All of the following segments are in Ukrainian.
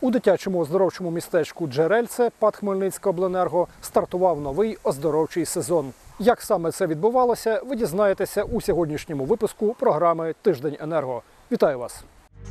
У дитячому оздоровчому містечку Джерельце ПАТ Хмельницькобленерго стартував новий оздоровчий сезон. Як саме це відбувалося, ви дізнаєтеся у сьогоднішньому випуску програми «Тиждень енерго». Вітаю вас!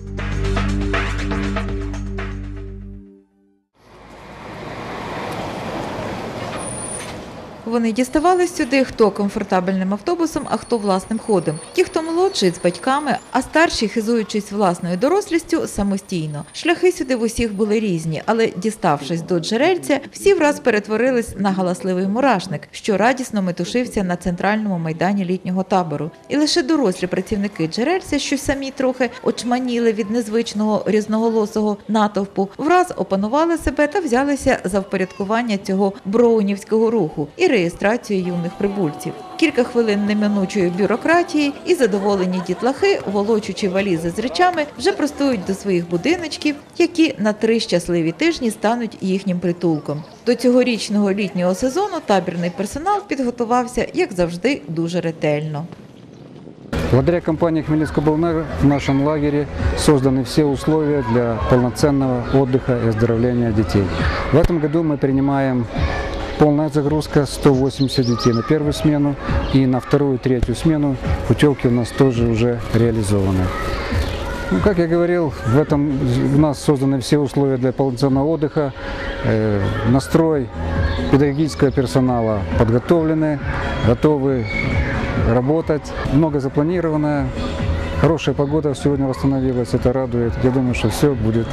Вони діставались сюди хто комфортабельним автобусом, а хто власним ходом. Ті, хто молодший, з батьками, а старші, хизуючись власною дорослістю, самостійно. Шляхи сюди в усіх були різні, але діставшись до Джерельця, всі враз перетворились на галасливий мурашник, що радісно метушився на центральному майдані літнього табору. І лише дорослі працівники Джерельця, що самі трохи очманіли від незвичного різноголосого натовпу, враз опанували себе та взялися за впорядкування цього броунівського руху і реєстрацію юних прибульців. Кілька хвилин неминучої бюрократії і задоволені дітлахи, волочучи валізи з речами, вже простують до своїх будиночків, які на 3 щасливі тижні стануть їхнім притулком. До цьогорічного літнього сезону табірний персонал підготувався, як завжди, дуже ретельно. Благодаря компании «Хмельницкоблэнерго» в нашем лагере созданы все условия для полноценного отдыха и оздоровления детей. В этом году мы принимаем полная загрузка 180 детей на первую смену, и на вторую и третью смену путевки у нас тоже уже реализованы. Как я говорил, у нас созданы все условия для полноценного отдыха, настрой педагогического персонала подготовлены, готовы работать, много запланировано, хорошая погода сегодня восстановилась, это радует. Я думаю, что все будет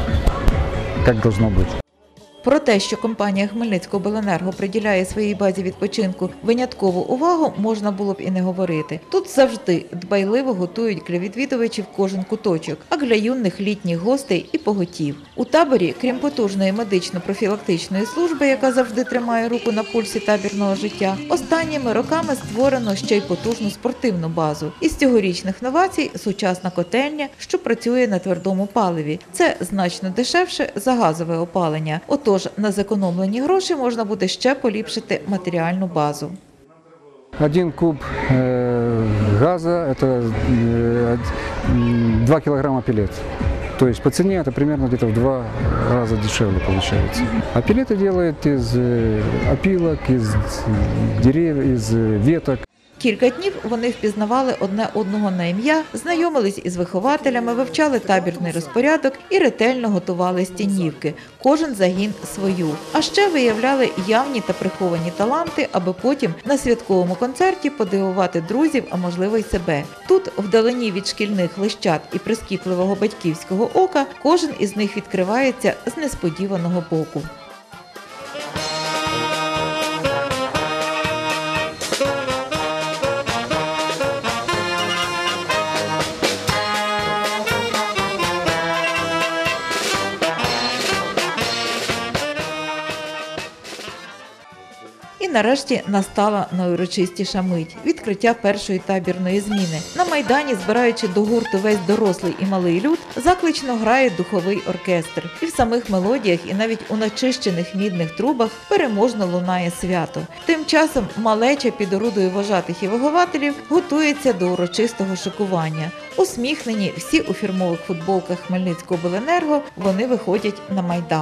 как должно быть. Про те, що компанія Хмельницькобленерго приділяє своїй базі відпочинку виняткову увагу, можна було б і не говорити. Тут завжди дбайливо готують для відвідувачів кожен куточок, а для юних літніх гостей і поготів. У таборі, крім потужної медично-профілактичної служби, яка завжди тримає руку на пульсі табірного життя, останніми роками створено ще й потужну спортивну базу. Із цьогорічних новацій – сучасна котельня, що працює на твердому паливі. Це значно дешевше за газове опалення. Тож на зекономлені гроші можна буде ще поліпшити матеріальну базу. 1 куб газа – это 2 килограмма пеллет. То есть по цене это примерно где-то в 2 раза дешевле получается. А пеллеты делают из опилок, из деревьев, из веток. Кілька днів вони впізнавали одне одного на ім'я, знайомились із вихователями, вивчали табірний розпорядок і ретельно готували стінівки. Кожен загін свою. А ще виявляли явні та приховані таланти, аби потім на святковому концерті подивувати друзів, а можливо й себе. Тут, вдалині від шкільних лищат і прискіпливого батьківського ока, кожен із них відкривається з несподіваного боку. І нарешті настала найурочистіша мить – відкриття першої табірної зміни. На майдані, збираючи до гурту весь дорослий і малий люд, заклично грає духовий оркестр. І в самих мелодіях, і навіть у начищених мідних трубах переможно лунає свято. Тим часом малеча під орудою вожатих і вихователів готується до урочистого шикування. Усміхнені, всі у фірмових футболках Хмельницькобленерго, вони виходять на майдан.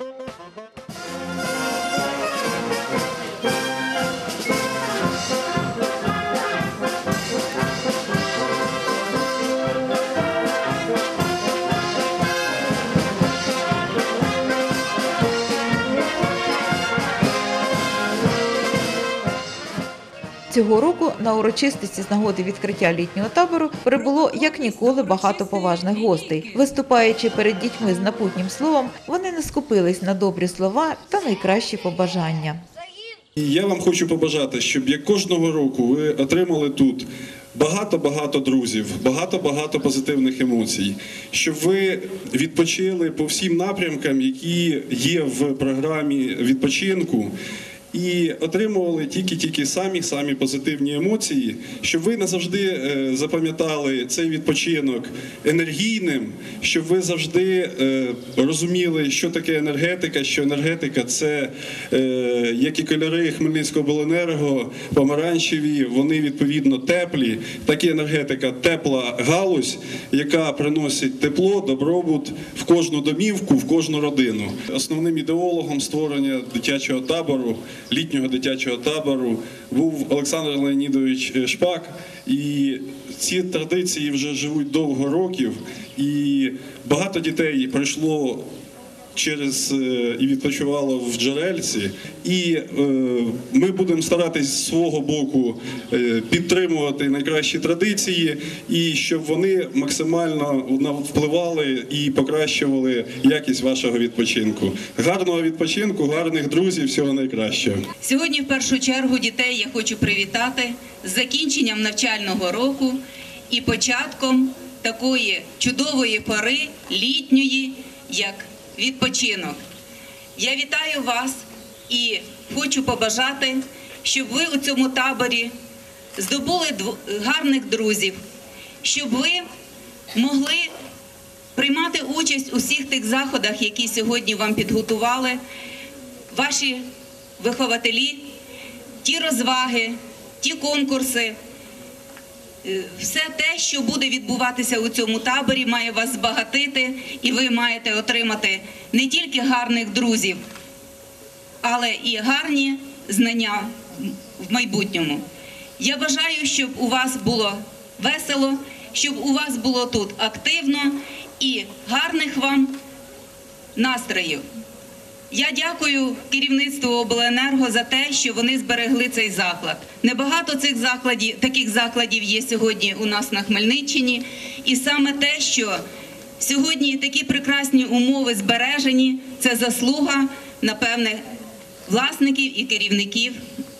Цього року на урочистості з нагоди відкриття літнього табору прибуло як ніколи багато поважних гостей. Виступаючи перед дітьми з напутнім словом, вони не скупились на добрі слова та найкращі побажання. Я вам хочу побажати, щоб як кожного року ви отримали тут багато-багато друзів, багато-багато позитивних емоцій, щоб ви відпочили по всім напрямкам, які є в програмі відпочинку, і отримували тільки самі позитивні емоції, щоб ви назавжди запам'ятали цей відпочинок енергійним, щоб ви завжди розуміли, що таке енергетика, що енергетика – це, як і кольори Хмельницькобленерго, помаранчеві, вони відповідно теплі, так і енергетика – тепла галузь, яка приносить тепло, добробут в кожну домівку, в кожну родину. Основним ідеологом створення дитячого табору, літнього дитячого табору був Олександр Леонідович Шпак. І ці традиції вже живуть довго років, і багато дітей пройшло через і відпочивало в Джерельці. І ми будемо старатись з свого боку підтримувати найкращі традиції, і щоб вони максимально впливали і покращували якість вашого відпочинку. Гарного відпочинку, гарних друзів, всього найкращого. Сьогодні в першу чергу дітей я хочу привітати з закінченням навчального року і початком такої чудової пори літньої, як відпочинок. Я вітаю вас і хочу побажати, щоб ви у цьому таборі здобули гарних друзів, щоб ви могли приймати участь у всіх тих заходах, які сьогодні вам підготували ваші вихователі, ті розваги, ті конкурси. Все те, що буде відбуватися у цьому таборі, має вас збагатити, і ви маєте отримати не тільки гарних друзів, але і гарні знання в майбутньому. Я бажаю, щоб у вас було весело, щоб у вас було тут активно і гарних вам настроїв. Я дякую керівництву обленерго за те, що вони зберегли цей заклад. Небагато таких закладів є сьогодні у нас на Хмельниччині. І саме те, що сьогодні такі прекрасні умови збережені, це заслуга, напевне, власників і керівників,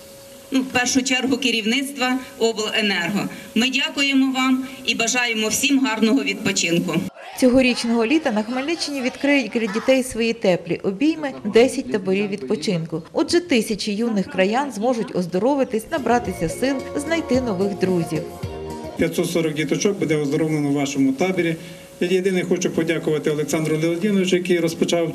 в першу чергу керівництва обленерго. Ми дякуємо вам і бажаємо всім гарного відпочинку. Цьогорічного літа на Хмельниччині відкриють для дітей свої теплі обійми 10 таборів відпочинку. Отже, тисячі юних краян зможуть оздоровитись, набратися сил, знайти нових друзів. 540 діточок буде оздоровлено в вашому таборі. Я єдине хочу подякувати Олександру Леонідовичу, який розпочав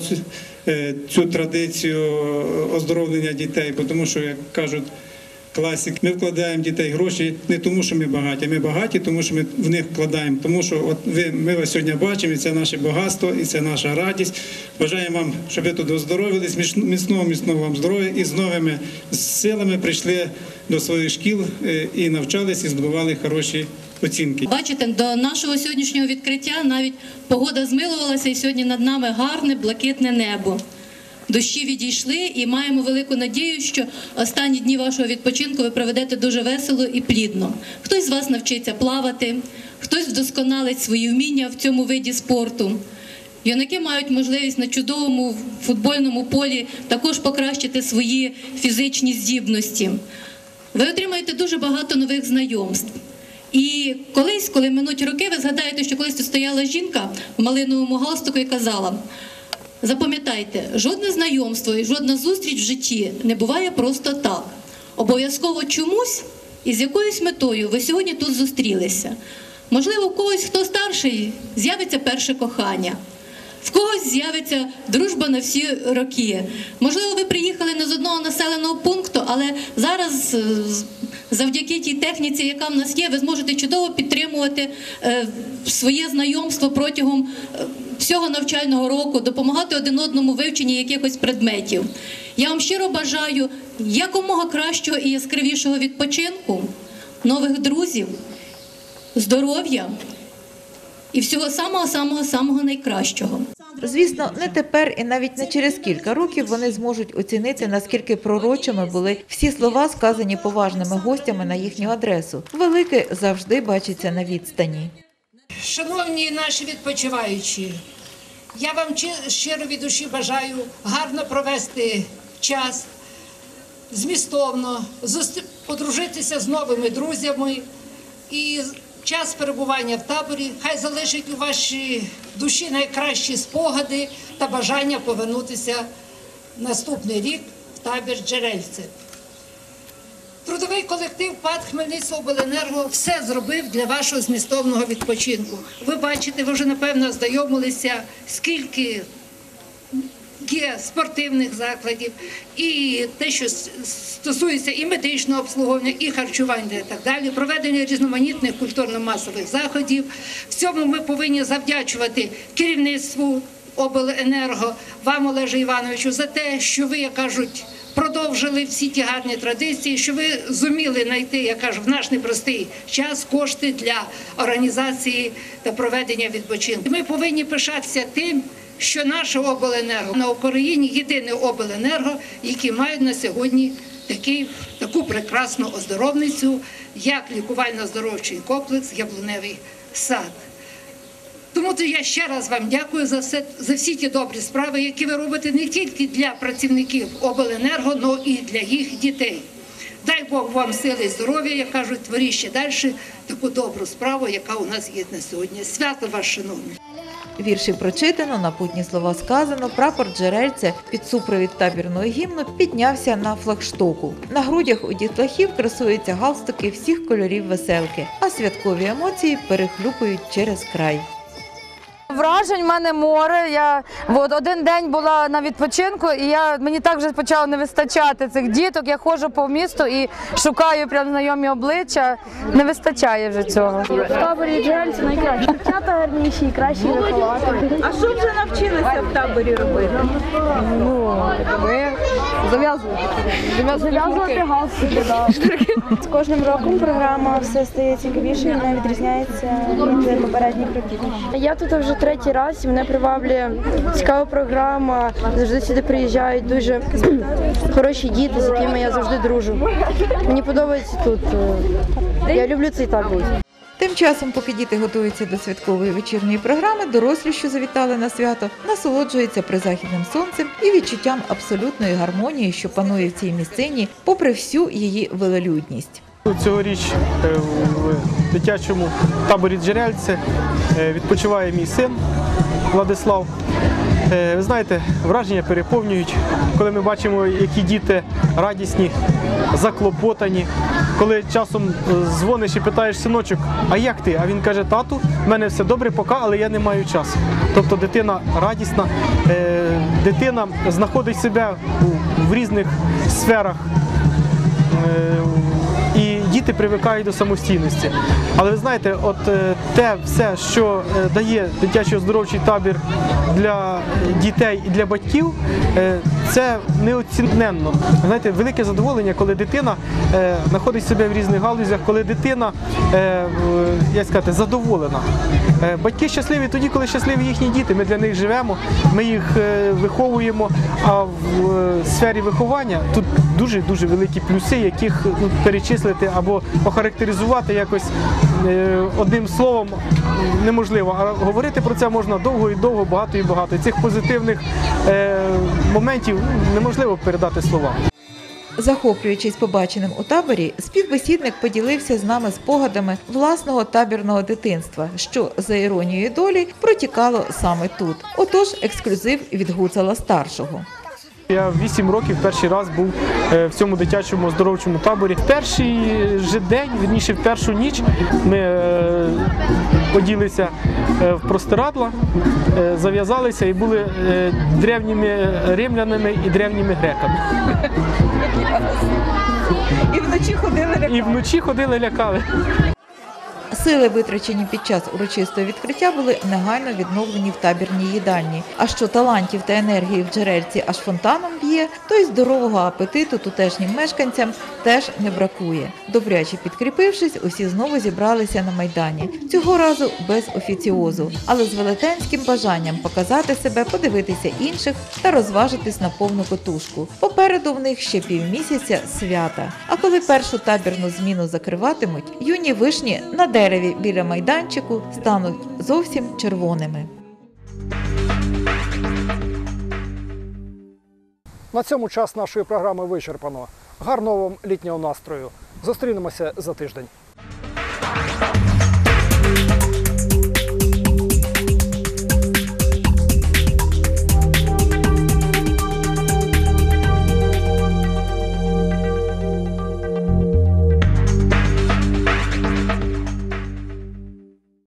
цю традицію оздоровлення дітей, тому що, як кажуть класик, ми вкладаємо в дітей гроші не тому, що ми багаті, ми багаті, тому що ми в них вкладаємо. Тому що ми вас сьогодні бачимо, і це наше багатство, і це наша радість. Бажаємо вам, щоб ви тут оздоровились, міцного вам здоров'я і з новими силами прийшли до своїх шкіл і навчались, і здобували хороші оцінки. Бачите, до нашого сьогоднішнього відкриття навіть погода змилувалася, і сьогодні над нами гарне блакитне небо. Дощі відійшли, і маємо велику надію, що останні дні вашого відпочинку ви проведете дуже весело і плідно. Хтось з вас навчиться плавати, хтось вдосконалить свої вміння в цьому виді спорту. Юнаки мають можливість на чудовому футбольному полі також покращити свої фізичні здібності. Ви отримаєте дуже багато нових знайомств. І колись, коли минуть роки, ви згадаєте, що колись тут стояла жінка в малиновому галстуку і казала: запам'ятайте, жодне знайомство і жодна зустріч в житті не буває просто так. Обов'язково чомусь і з якоюсь метою ви сьогодні тут зустрілися. Можливо, у когось, хто старший, з'явиться перше кохання. В когось з'явиться дружба на всі роки. Можливо, ви приїхали не з одного населеного пункту, але зараз завдяки тій техніці, яка в нас є, ви зможете чудово підтримувати своє знайомство протягом всього навчального року, допомагати один одному в вивченні якихось предметів. Я вам щиро бажаю якомога кращого і яскравішого відпочинку, нових друзів, здоров'я і всього самого найкращого. Звісно, не тепер і навіть не через кілька років вони зможуть оцінити, наскільки пророчими були всі слова, сказані поважними гостями на їхню адресу. Велике завжди бачиться на відстані. Шановні наші відпочиваючі, я вам щиро від душі бажаю гарно провести час, змістовно, подружитися з новими друзями, і час перебування в таборі хай залишить у вашій душі найкращі спогади та бажання повернутися наступний рік в табір Джерельце. Трудовий колектив ПАТ Хмельницькобленерго все зробив для вашого змістовного відпочинку. Ви бачите, ви вже, напевно, ознайомилися, скільки є спортивних закладів, і те, що стосується і медичного обслуговування, і харчування, і так далі, проведення різноманітних культурно-масових заходів. В цьому ми повинні завдячувати керівництву обленерго, вам, Олеже Івановичу, за те, що ви, як кажуть, продовжили всі ті гарні традиції, що ви зуміли знайти, я кажу, в наш непростий час кошти для організації та проведення відпочинку. Ми повинні пишатися тим, що наше обленерго на Україні єдине обленерго, які мають на сьогодні таку прекрасну оздоровницю, як лікувально-оздоровчий комплекс «Яблуневий сад». Тому я ще раз вам дякую за всі ті добрі справи, які ви робите не тільки для працівників обленерго, але і для їх дітей. Дай Бог вам сили і здоров'я, як кажуть, творіть ще далі таку добру справу, яка у нас є на сьогодні. Свято вас, шановні! Вірші прочитано, напутні слова сказано, прапор Джерельце під супровід табірного гімну піднявся на флагштоку. На грудях у дітлахів красуються галстуки всіх кольорів веселки, а святкові емоції перехлюпують через край. Вражень в мене море. Я один день була на відпочинку, і мені так вже почало не вистачати цих діток. Я ходжу по місту і шукаю прям знайомі обличчя. Не вистачає вже цього. В таборі Джерельце найкраще. Дівчата гарніші і кращі виховати. А що вже навчилися в таборі робити? Ми Зав'язувати галстуки, так. З кожним роком програма все стає цікавішою, вона відрізняється від попередніх років. Я тут вже третій раз, і мене приваблює цікава програма. Завжди сюди приїжджають дуже хороші діти, з якими я завжди дружу. Мені подобається тут. Я люблю цей табір. Тим часом, поки діти готуються до святкової вечірньої програми, дорослі, що завітали на свято, насолоджуються призахідним сонцем і відчуттям абсолютної гармонії, що панує в цій місцині, попри всю її велелюдність. Цьогоріч в дитячому таборі Джерельце відпочиває мій син Владислав. Ви знаєте, враження переповнюють, коли ми бачимо, які діти радісні, заклопотані. Коли часом дзвониш і питаєш: синочок, а як ти? А він каже: тату, в мене все добре поки, але я не маю часу. Тобто дитина радісна, дитина знаходить себе в різних сферах. І діти привикають до самостійності. Але ви знаєте, от те все, що дає дитячий оздоровчий табір для дітей і для батьків, це неоціненно. Знаєте, велике задоволення, коли дитина знаходить себе в різних галузях, коли дитина, як сказати, задоволена. Батьки щасливі тоді, коли щасливі їхні діти. Ми для них живемо, ми їх виховуємо, а в сфері виховання тут дуже великі плюси, яких перечислити або охарактеризувати якось одним словом неможливо. А говорити про це можна довго і довго, багато і багато. Цих позитивних моментів неможливо передати словами. Захоплюючись побаченим у таборі, співбесідник поділився з нами спогадами власного табірного дитинства, що, за іронією долі, протікало саме тут. Отож, ексклюзив від Гуцала-старшого. Я в 8 років перший раз був в цьому дитячому оздоровчому таборі. Перший же день, вірніше, в першу ніч ми оділися в простирадла, зав'язалися і були древніми римлянами і древніми греками. І вночі ходили, лякали. Сили, витрачені під час урочистого відкриття, були негайно відновлені в табірній їдальні. А що талантів та енергії в Джерельці аж фонтаном б'є, то й здорового апетиту тутешнім мешканцям теж не бракує. Добряче підкріпившись, усі знову зібралися на Майдані. Цього разу без офіціозу, але з велетенським бажанням показати себе, подивитися інших та розважитись на повну котушку. Попереду в них ще півмісяця свята. А коли першу табірну зміну закриватимуть, юні вишні на дереві біля майданчику стануть зовсім червоними. На цьому час нашої програми вичерпано. Гарного вам літнього настрою. Зустрінемося за тиждень.